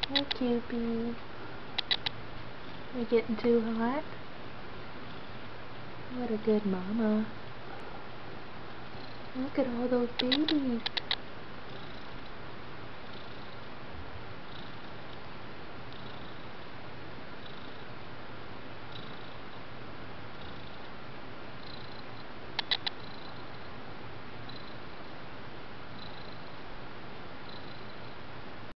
Hey, Kewpie. Are you getting too hot? What a good mama. Look at all those babies.